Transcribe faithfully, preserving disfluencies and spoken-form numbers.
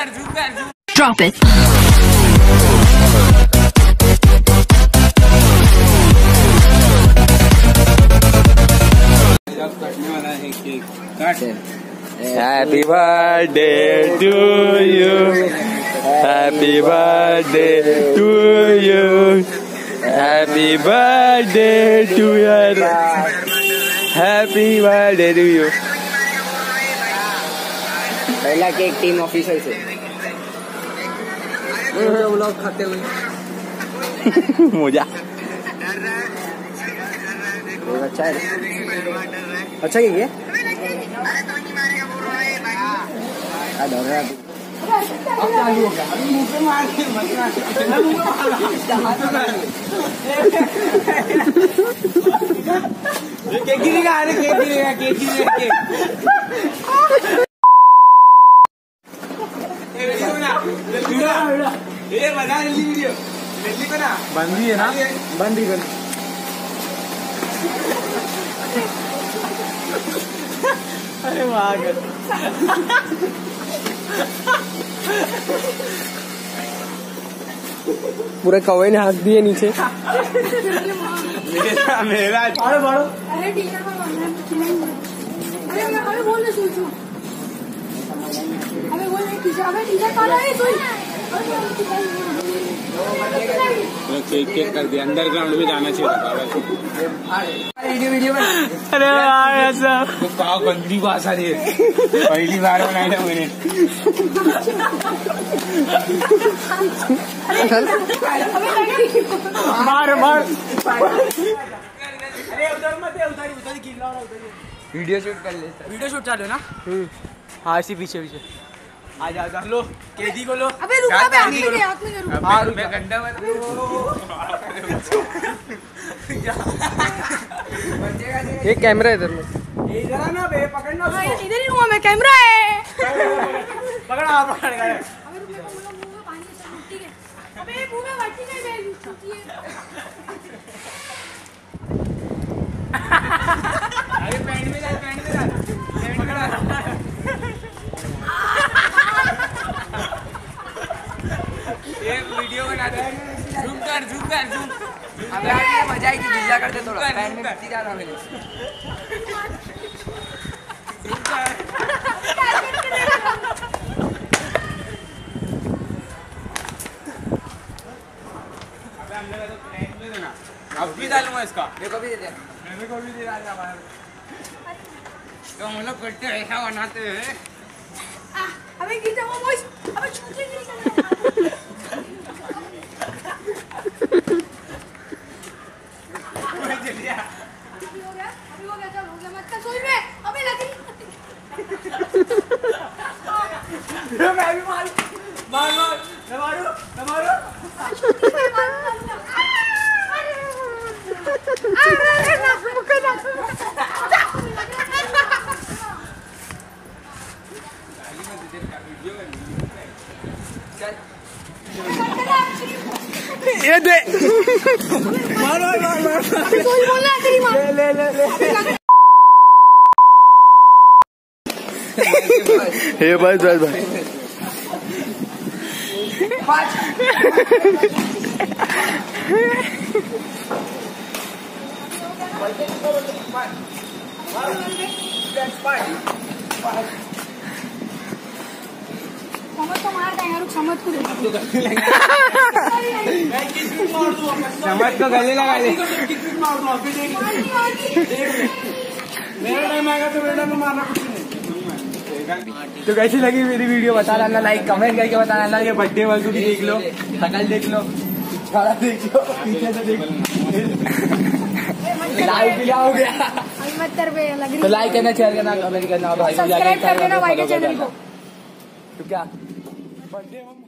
Drop it. Happy birthday to you. Happy birthday to you. Happy birthday to you. Happy birthday to you. पहला cake team officer से vlog खाते हुए मजा अच्छा है अच्छा केक है केक गिरेगा अरे केक गिरेगा केक गिरेगा केक ये बना जल्दी वीडियो जल्दी बना बंदी है ना बंदी बंदी अरे वाह पूरे कौवे ने हाथ दिए नीचे मेरा मेरा बाड़ो बाड़ो अरे टीचर अरे अरे बोल रहे सोचो अबे बोल रहे टीचर अबे टीचर कॉल है सोच केक केक कर दिया अंडरग्राउंड में जाना चाहिए था वीडियो वीडियो अरे यार ऐसा तो गंदी भाषा है पहली बार बनाया था मैंने मार मार अरे उधर मत उधर उधर गिरना और उधर वीडियो शूट कर ले वीडियो शूट चालू है ना हाँ इसी पीछे पीछे आ जा जा लो केजी को लो अबे रुका बे मेरे हाथ में करूं हां मैं गंदा मत ये कैमरा इधर में इधर ना बे पकड़ना उसको इधर ही हूं मैं कैमरा है पकड़ हां पकड़ गए अबे रुको मुंह में पानी से मिट्टी के अबे मुंह में मिट्टी नहीं बे छुट्टी है अरे पैंट में डाल पैंट में डाल पकड़ा ये वीडियो बना दे जूम कर जूम कर जूम अब यार ये मजा आएगी गिल्ला करते थोड़ा पैंट में मिट्टी डालना मेरे जूम कर अबे हम लोग तो पैंट में देना अब भी डालूंगा इसका मेरे को भी दे दे मेरे को भी दे डालना बाहर तो हम लोग करते ऐसा बनाते हैं अबे गिरता वो बॉयज अबे छूटे नहीं करना कोई जल्दी आ अभी हो गया अभी हो गया चल हो गया मत कर सोई में अबे लगी मैं भी मार मार मार मैं मारू मैं मारू छूटी में मार अरे ना मुझे ना ये दे मार मार मार मार कोई बोला तेरी मां ले ले ले हे बस बस बस पांच समझ तो मार देंगे रुक समझ को समझ को गले लगा ले मेरा टाइम आएगा तो मेरा टाइम मारना कुछ नहीं। तो कैसी लगी मेरी वीडियो बता डालना लाइक कमेंट करके बता डालना ये बर्थडे वाले भी देख लो शकल देख लो छाड़ा देख लो पीछे से देख लो लाइक भी हो गया तो लाइक करना शेयर करना कमेंट करना भाई सब्सक्राइब कर देना भाई के चैनल को तो क्या बर्थडे